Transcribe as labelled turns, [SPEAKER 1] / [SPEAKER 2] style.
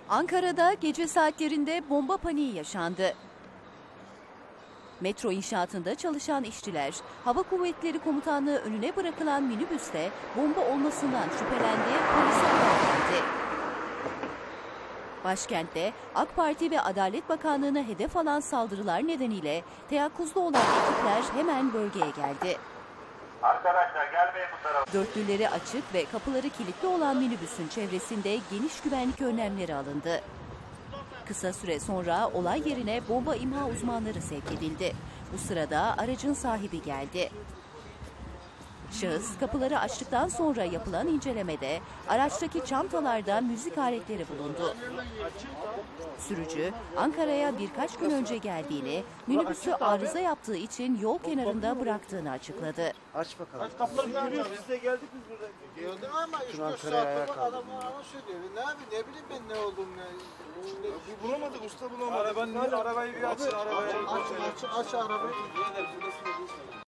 [SPEAKER 1] Ankara'da gece saatlerinde bomba paniği yaşandı. Metro inşaatında çalışan işçiler, Hava Kuvvetleri Komutanlığı önüne bırakılan minibüste bomba olmasından şüphelendi, polise haber verdi. Başkentte AK Parti ve Adalet Bakanlığı'na hedef alan saldırılar nedeniyle teyakkuzda olan ekipler hemen bölgeye geldi.
[SPEAKER 2] Arkadaşlar gelmeyin bu tarafa.
[SPEAKER 1] Dörtlüleri açık ve kapıları kilitli olan minibüsün çevresinde geniş güvenlik önlemleri alındı. Kısa süre sonra olay yerine bomba imha uzmanları sevk edildi. Bu sırada aracın sahibi geldi. Şahıs kapıları açtıktan sonra yapılan incelemede araçtaki çantalarda müzik aletleri bulundu. Sürücü Ankara'ya birkaç gün önce geldiğini, minibüsü arıza yaptığı için yol kenarında bıraktığını açıkladı.
[SPEAKER 3] Aç bakalım.
[SPEAKER 4] Kapıları görüyoruz. Biz de geldik biz burada.
[SPEAKER 5] Geldim ama 3-4
[SPEAKER 3] Ankara'ya
[SPEAKER 5] saat
[SPEAKER 3] kaldım.
[SPEAKER 5] adam söylüyor. Ne bileyim ben ne olduğumu ya.
[SPEAKER 4] Bulamadık usta bulamadık. Arabayı bir açın.
[SPEAKER 5] Aç arabayı.